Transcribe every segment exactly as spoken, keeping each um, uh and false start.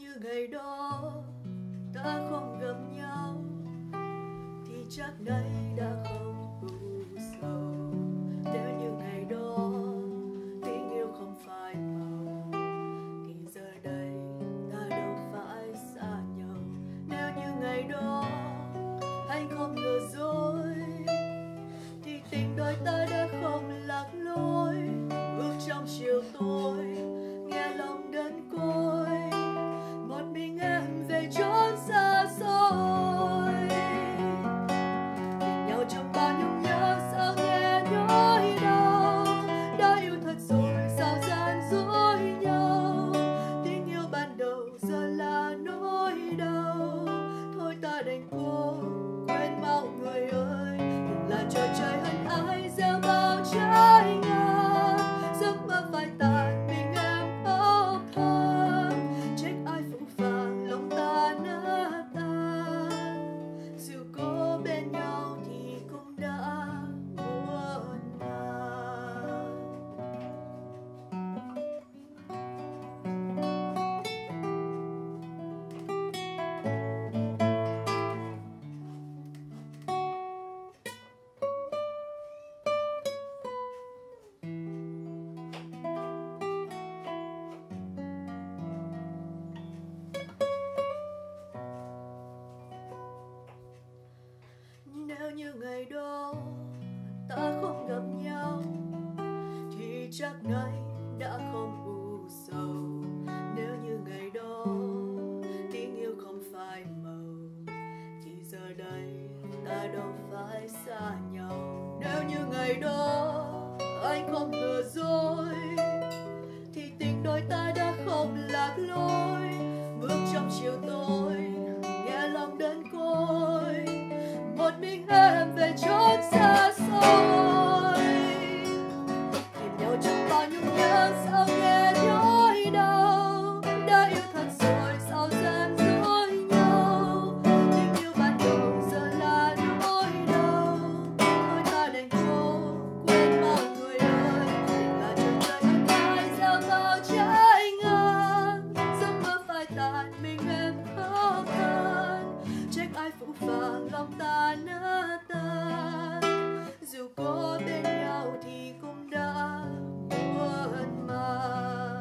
như ngày đó ta không gặp nhau thì chắc nay đã không u sầu. Nếu như ngày đó tình yêu không phai màu thì giờ đây ta đâu phải xa nhau. Nếu như ngày đó anh không lừa dối thì tình đôi ta đã không lạc lối. Bước trong chiều tối nghe lòng đơn côi, một mình em về chốn xa xôi. Nhìn nhau trong bao nhung nhớ sao nghe nỗi đau. Đã yêu thật rồi sao gian dối nhau. Tình yêu ban đầu giờ là nỗi đau. Thôi ta đành cố quên mau người ơi. Đừng là trò chơi hân ái gieo bao trái ngang. Giấc mơ phai tàn mình em khóc than. Trách ai phũ phàng lòng ta nát tan. Dù có bên nhau thì cũng đã muộn màng. Nếu như ngày đó ta không gặp nhau thì chắc nay đã không u sầu. Nếu như ngày đó tình yêu không phai màu thì giờ đây ta đâu phải xa nhau. Nếu như ngày đó anh không lừa dối thì tình đôi ta đã không lạc lối. Bước trong chiều tối nghe lòng đơn côi, một mình em về chốn xa xôi. Tìm nhau trong bao nhung nhớ sao nghe nỗi đau. Đã yêu thật rồi sao gian dối nhau. Tình yêu ban đầu giờ là nỗi đau. Thôi ta đành cố quên mau người ơi. Tình là trò chơi hân ái gieo bao trái ngang. Giấc mơ phai tàn mình em khóc than. Trách ai phũ phàng lòng ta nát tan. Dù có bên nhau thì cũng đã muộn màng.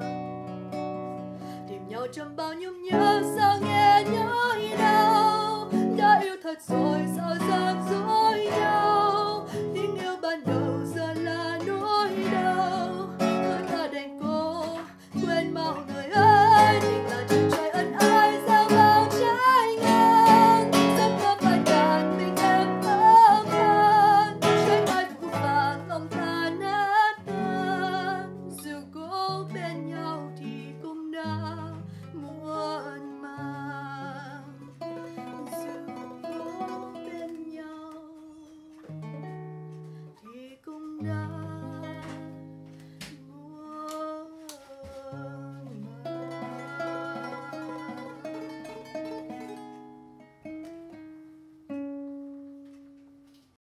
Tìm nhau trong bao nhung nhớ sao nghe nỗi đau. Đã yêu thật rồi sao gian dối nhau. Tình yêu ban đầu giờ là nỗi đau. Thôi ta đành cố quên mau người ơi. Tình là trò chơi ân ái gieo bao trái ngang. Giấc mơ phai tàn mình em khóc than. Trách ai phũ phàng lòng ta nát tan. Dù có bên nhau thì cũng đã muộn màng. Dù có bên nhau thì cũng đã